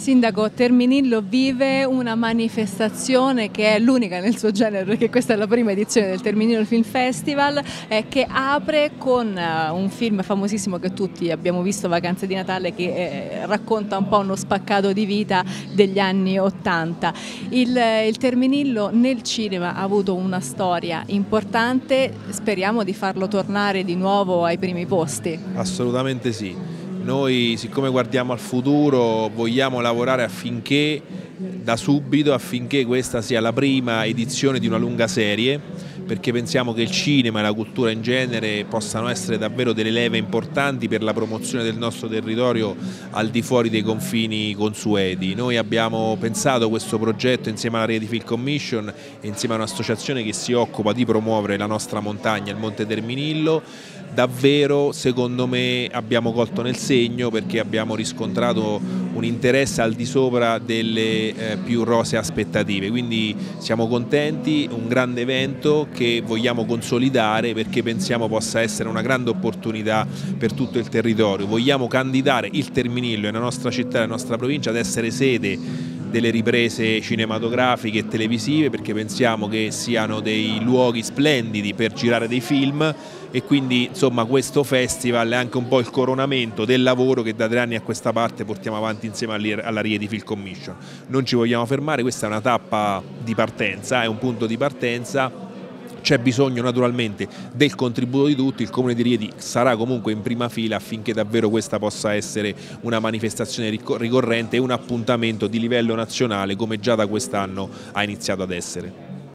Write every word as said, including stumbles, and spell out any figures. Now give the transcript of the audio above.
Sindaco, Terminillo vive una manifestazione che è l'unica nel suo genere, perché questa è la prima edizione del Terminillo Film Festival, eh, che apre con uh, un film famosissimo che tutti abbiamo visto, Vacanze di Natale, che eh, racconta un po' uno spaccato di vita degli anni ottanta. Il, il Terminillo nel cinema ha avuto una storia importante, speriamo di farlo tornare di nuovo ai primi posti. Assolutamente sì. Noi, siccome guardiamo al futuro, vogliamo lavorare affinché, da subito, affinché questa sia la prima edizione di una lunga serie, perché pensiamo che il cinema e la cultura in genere possano essere davvero delle leve importanti per la promozione del nostro territorio al di fuori dei confini consueti. Noi abbiamo pensato questo progetto insieme alla Rete Film Commission e insieme a un'associazione che si occupa di promuovere la nostra montagna, il Monte Terminillo. Davvero, secondo me, abbiamo colto nel segno, perché abbiamo riscontrato un interesse al di sopra delle eh, più rosee aspettative, quindi siamo contenti, un grande evento che vogliamo consolidare perché pensiamo possa essere una grande opportunità per tutto il territorio. Vogliamo candidare il Terminillo nella nostra città, nella nostra provincia, ad essere sede delle riprese cinematografiche e televisive, perché pensiamo che siano dei luoghi splendidi per girare dei film, e quindi insomma questo festival è anche un po' il coronamento del lavoro che da tre anni a questa parte portiamo avanti insieme alla Rieti Film Commission. Non ci vogliamo fermare, questa è una tappa di partenza, è un punto di partenza. C'è bisogno naturalmente del contributo di tutti, il Comune di Rieti sarà comunque in prima fila affinché davvero questa possa essere una manifestazione ricorrente e un appuntamento di livello nazionale come già da quest'anno ha iniziato ad essere.